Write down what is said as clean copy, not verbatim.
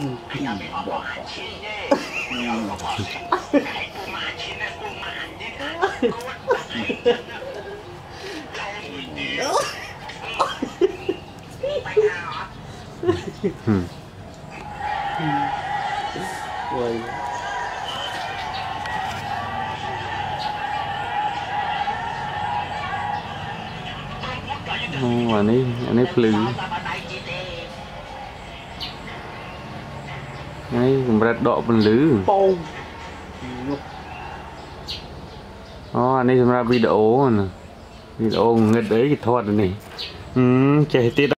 อันนี้พลือไงผมรัดดอกมันลืออ๋ออันนี้สำหรับวิดีโอนะวิดีโอเงินเอ้ยทอดอันนี้ใจติด